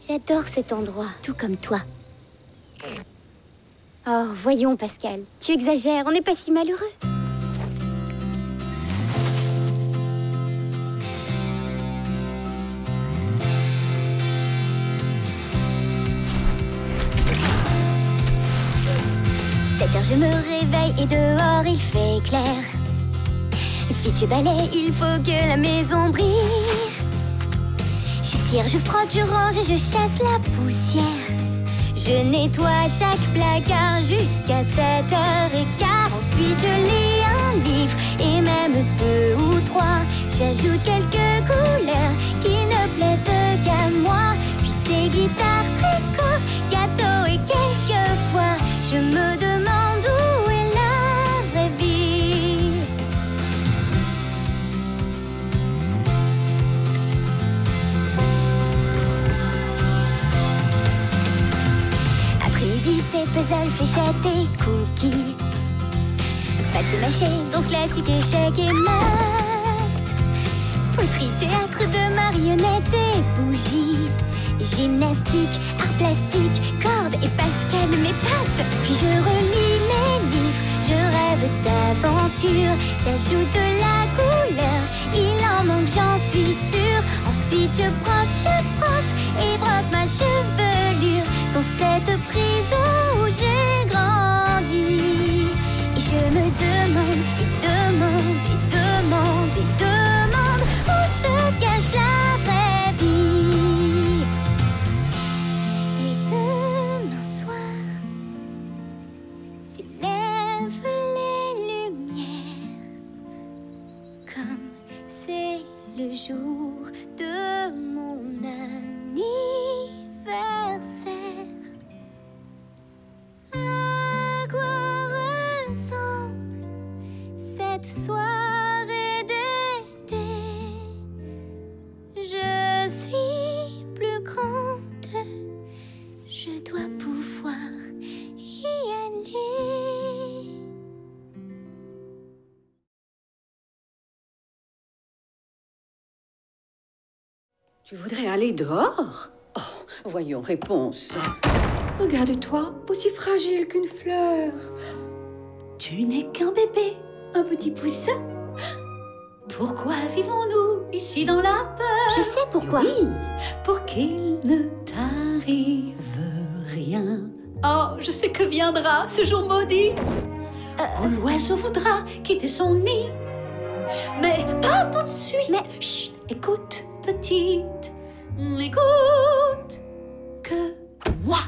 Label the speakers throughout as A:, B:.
A: J'adore cet endroit, tout comme toi. Oh, voyons, Pascal. Tu exagères, on n'est pas si malheureux. Je me réveille et dehors il fait clair. Vite je balaye, il faut que la maison brille. Je cire, je frotte, je range et je chasse la poussière. Je nettoie chaque placard jusqu'à 7h15. Ensuite je lis un livre et même 2 ou 3. J'ajoute quelques couleurs qui ne plaisent qu'à moi. Puis c'est guitare, tricot, gâteau et quelquefois je me demande où est la vraie vie. Après-midi, c'est puzzle, fléchettes et cookies. Papier mâché, danse classique, échecs et maths. Poterie, théâtre de marionnettes et bougies. Gymnastique, art plastique, cordes et Pascal m'épate. Puis je relis mes livres, je rêve d'aventure. J'ajoute de la couleur, il en manque, j'en suis sûre. Ensuite je brosse et brosse ma chevelure dans cette prison où j'ai grandi. Et je me demande et demande et demande et demande où se cache la vraie vie. Et demain soir s'élèvent les lumières comme c'est le jour de mon anniversaire. À quoi ressemble cette soirée d'été? Je suis plus grande, je dois pouvoir y aller.
B: Tu voudrais aller dehors? Oh, voyons, réponse. Regarde-toi, aussi fragile qu'une fleur. Tu n'es qu'un bébé, un petit poussin. Pourquoi vivons-nous ici dans la peur?
A: Je sais pourquoi.
B: Oui, pour qu'il ne t'arrive rien. Oh, je sais que viendra ce jour maudit où l'oiseau voudra quitter son nid. Mais pas tout de suite.
A: Mais...
B: Chut, écoute, petite. N'écoute que moi.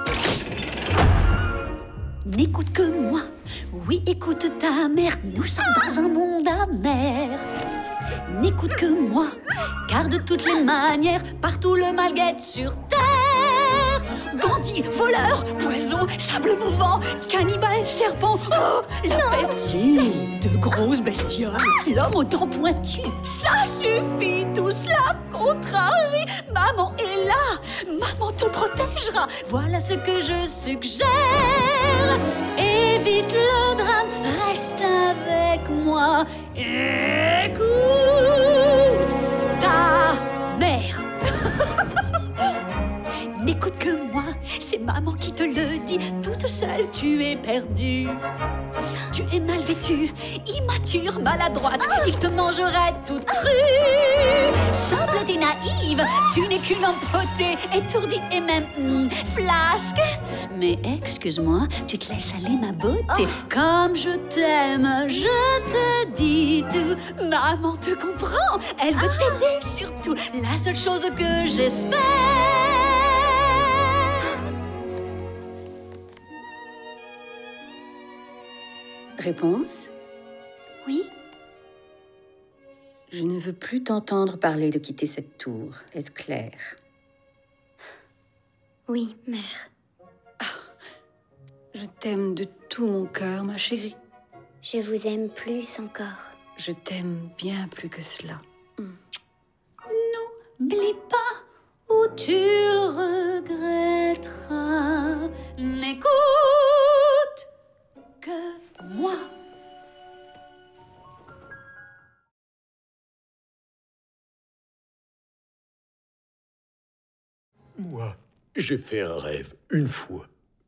B: N'écoute que moi. Oui, écoute ta mère. Nous sommes dans un monde amer. N'écoute que moi, car de toutes les manières, partout le mal guette sur terre. Bandits, voleurs, poisons, sable mouvant, cannibales, serpents, oh, la peste. Si, de grosses bestioles, l'homme aux dents pointues. Ça suffit, tout cela me contrarie. Maman est là, maman te protégera. Voilà ce que je suggère. Évite le drame, reste avec moi. Écoute ta mère. N'écoute que moi, c'est maman qui te le dit. Toute seule, tu es perdue. Tu es mal vêtue, immature, maladroite. Il te mangerait toute crue. Simple et naïve, tu n'es qu'une empotée, étourdie et même flasque. Mais excuse-moi, tu te laisses aller ma beauté. Comme je t'aime, je te dis tout. Maman te comprend, elle veut t'aider surtout. La seule chose que j'espère. Réponse?
A: Oui?
B: Je ne veux plus t'entendre parler de quitter cette tour. Est-ce clair?
A: Oui, mère.
B: Je t'aime de tout mon cœur, ma chérie.
A: Je vous aime plus encore.
B: Je t'aime bien plus que cela.
C: N'oublie pas où tu le regretteras. N'écoute que moi.
D: Mon moi, j'ai fait un rêve une fois.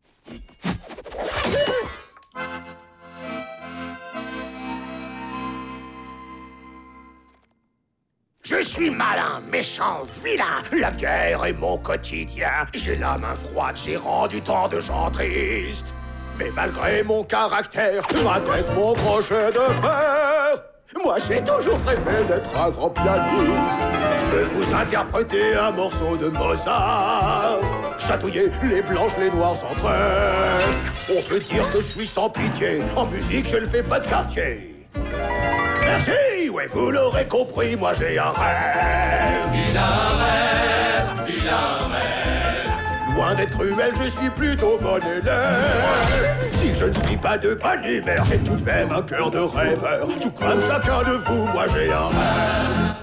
D: Je suis malin, méchant, vilain. La guerre est mon quotidien. J'ai la main froide, j'ai rendu tant de gens tristes. Mais malgré mon caractère, ma tête, mon crochet de fer, moi j'ai toujours rêvé d'être un grand pianiste. Je peux vous interpréter un morceau de Mozart, chatouiller les blanches, les noirs s'entraînent. On peut dire que je suis sans pitié. En musique, je ne fais pas de quartier. Merci, ouais, vous l'aurez compris, moi j'ai un rêve. Il a un rêve, il a un rêve. Loin d'être cruel, je suis plutôt bon élève. Si je ne suis pas de bonne humeur, j'ai tout de même un cœur de rêveur. Tout comme chacun de vous, moi j'ai un rêve.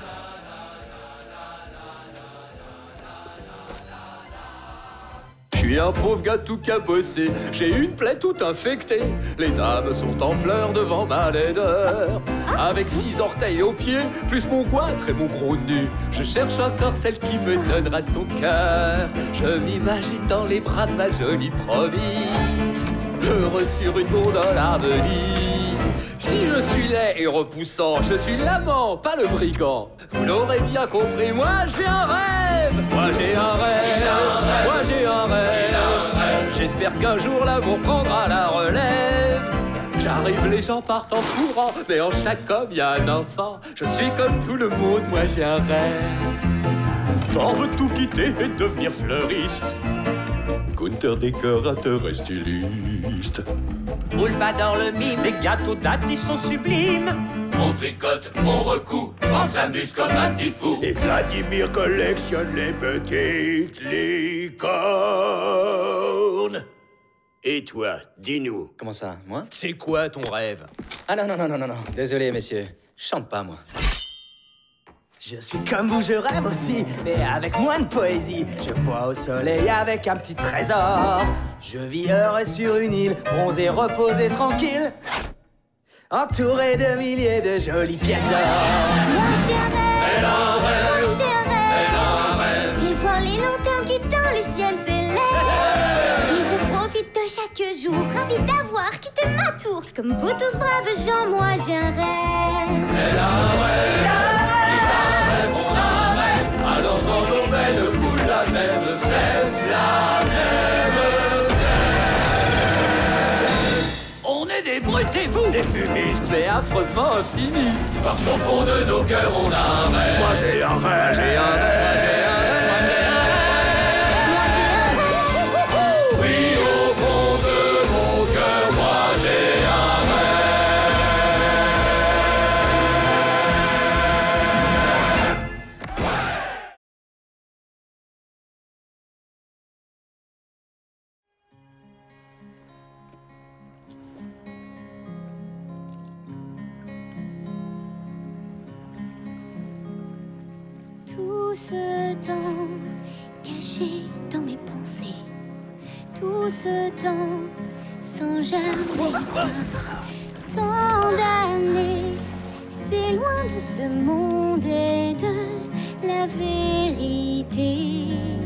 D: Je suis un pauvre gars tout cabossé, j'ai une plaie toute infectée. Les dames sont en pleurs devant ma laideur. Avec 6 orteils aux pieds, plus mon goitre et mon gros nez, je cherche encore celle qui me donnera son cœur. Je m'imagine dans les bras de ma jolie promise, heureux sur une gondole à Venise. Si je suis laid et repoussant, je suis l'amant, pas le brigand. Vous l'aurez bien compris, moi j'ai un rêve. Moi j'ai un rêve. Moi j'ai un rêve. J'espère qu'un jour l'amour prendra la relève. J'arrive, les gens partent en courant, mais en chaque homme il y a un enfant. Je suis comme tout le monde, moi j'ai un rêve. T'en veux tout quitter et devenir fleuriste. Gunther, décorateur et styliste.
E: Wolf adore le mime, les gâteaux d'Adi sont sublimes.
F: On tricote, on recoue, on s'amuse comme un petit fou.
D: Et Vladimir collectionne les petites licornes. Et toi, dis-nous.
G: Comment ça, moi?
D: C'est quoi ton rêve?
G: Ah non, désolé, messieurs. Je chante pas, moi.
E: Je suis comme vous, je rêve aussi, mais avec moins de poésie. Je vois au soleil avec un petit trésor. Je vis heureux sur une île, bronzé, reposé, tranquille, entouré de milliers de jolies pièces d'or.
A: Moi j'ai un rêve, moi j'ai un rêve, c'est voir les lanternes qui dans le ciel s'élèvent. Et je profite de chaque jour, ravi d'avoir quitté ma tour. Comme vous tous braves gens, moi j'ai un rêve.
F: Elle a un rêve, il a un rêve, on a un rêve. Alors quand nos veines coulent la même scène, la même scène.
D: On est des brutes et vous, des fumistes,
G: Mais affreusement optimiste.
F: Parce qu'au fond de nos cœurs, on a un rêve.
D: moi j'ai un rêve.
G: J'ai un rêve, j'ai un rêve.
A: Moi j'ai un rêve.
F: Oui, au fond de mon cœur, moi j'ai un
A: Tout ce temps caché dans mes pensées, tout ce temps sans jamais peur. Tant d'années, c'est loin de ce monde et de la vérité.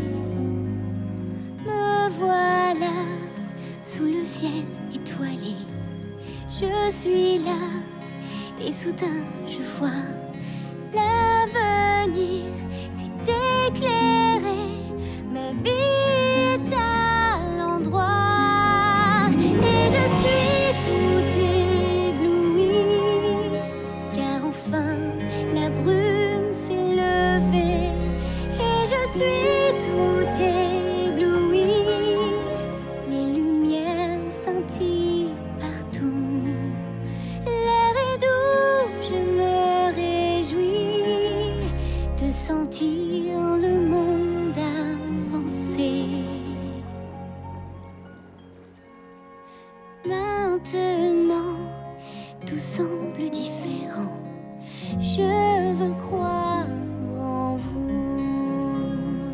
A: Me voilà sous le ciel étoilé. Je suis là et soudain je vois l'avenir s'est éclairé. Ma vie est à l'endroit et je suis tout ébloui, car enfin la brume s'est levée et je suis tout ébloui. Les lumières scintillent partout, l'air est doux, je me réjouis de sentir le monde avancer. Maintenant, tout semble différent. Je veux croire en vous.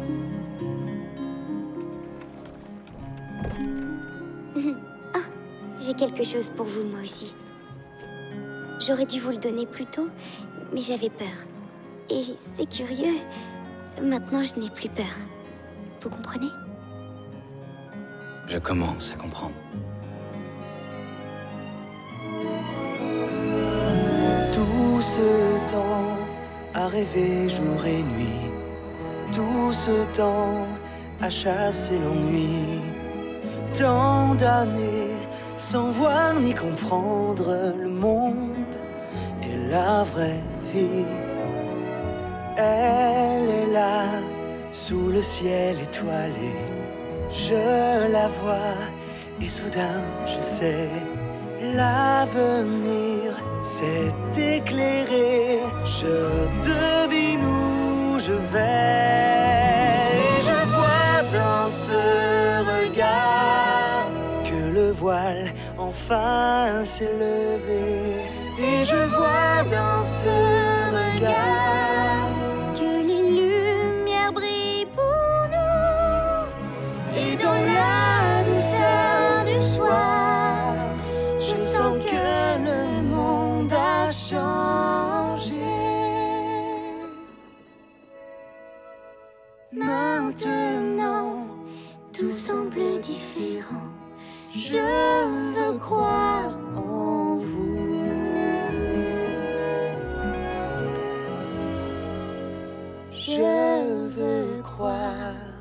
A: Ah, j'ai quelque chose pour vous, moi aussi. J'aurais dû vous le donner plus tôt, mais j'avais peur. Et c'est curieux, maintenant je n'ai plus peur. Vous comprenez?
G: Je commence à comprendre.
E: Tout ce temps à rêver jour et nuit, tout ce temps à chasser l'ennui, tant d'années sans voir ni comprendre le monde et la vraie vie. Elle est là, sous le ciel étoilé, je la vois et soudain je sais, l'avenir s'est éclairé, je devine où je vais. Et je vois dans ce regard que le voile enfin s'est levé. Et je vois dans ce regard
A: Que les lumières brillent pour nous.
E: et dans la douceur du soir, je sens que le monde a changé. Maintenant,
A: Tout semble différent. Je veux croire en vous.
E: je veux croire.